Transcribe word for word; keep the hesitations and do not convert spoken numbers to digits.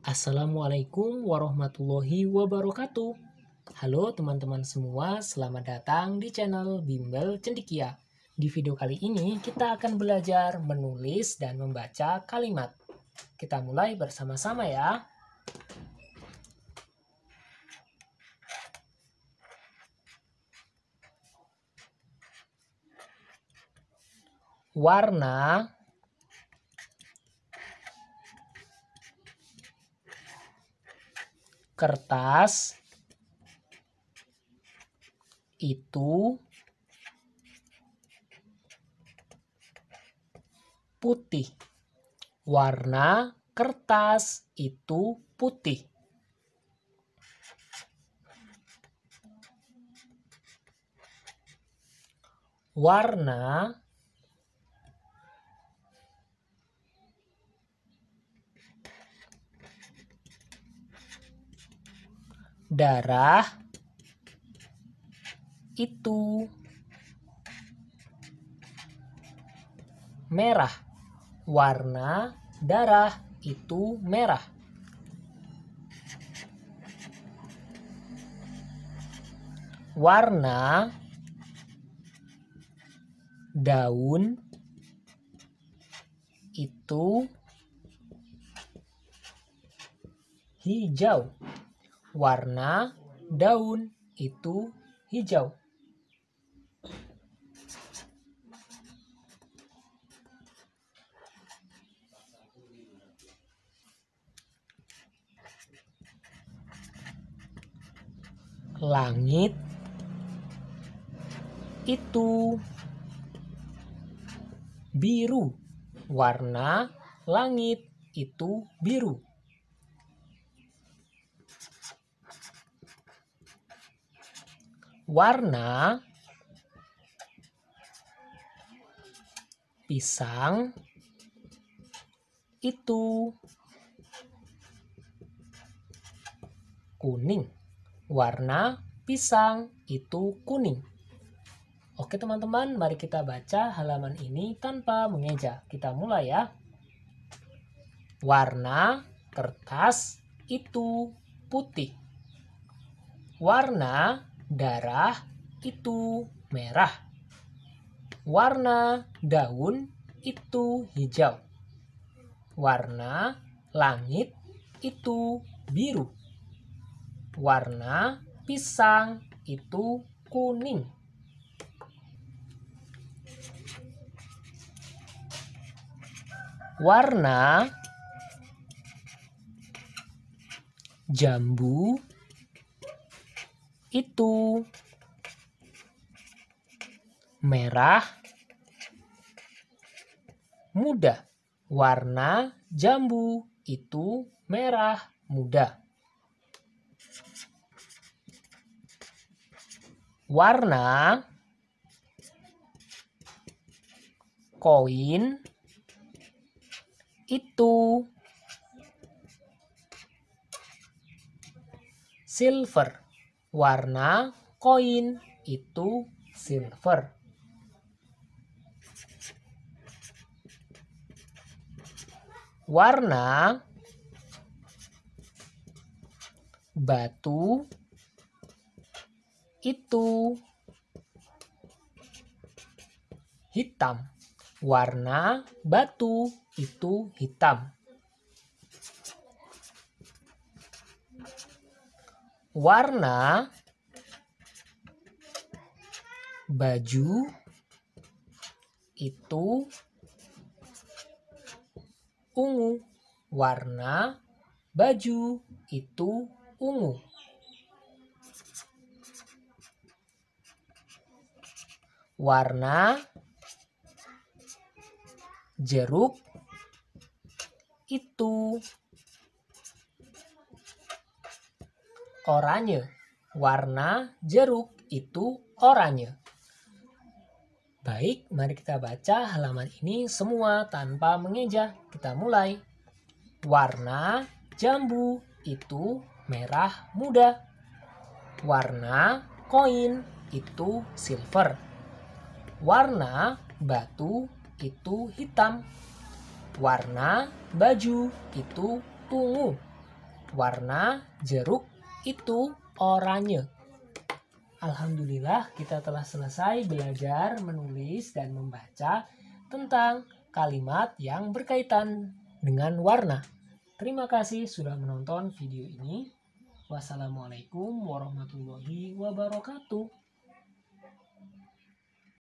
Assalamualaikum warahmatullahi wabarakatuh. Halo teman-teman semua, selamat datang di channel Bimbel Cendekia. Di video kali ini kita akan belajar menulis dan membaca kalimat. Kita mulai bersama-sama ya. Warna kertas itu putih. Warna kertas itu putih. Warna darah itu merah. Warna darah itu merah. Warna daun itu hijau. Warna daun itu hijau. Langit itu biru. Warna langit itu biru. Warna pisang itu kuning. Warna pisang itu kuning. Oke teman-teman, mari kita baca halaman ini tanpa mengeja. Kita mulai ya. Warna kertas itu putih. Warna darah itu merah. Warna daun itu hijau. Warna langit itu biru. Warna pisang itu kuning. Warna jambu itu merah muda. Warna jambu itu merah muda. Warna koin itu silver. Warna koin itu silver. Warna batu itu hitam. Warna batu itu hitam. Warna baju itu ungu. Warna baju itu ungu. Warna jeruk itu oranye. Warna jeruk itu oranye. Baik, mari kita baca halaman ini semua tanpa mengeja. Kita mulai. Warna jambu itu merah muda. Warna koin itu silver. Warna batu itu hitam. Warna baju itu ungu. Warna jeruk itu oranye. Alhamdulillah, kita telah selesai belajar menulis dan membaca tentang kalimat yang berkaitan dengan warna. Terima kasih sudah menonton video ini. Wassalamualaikum warahmatullahi wabarakatuh.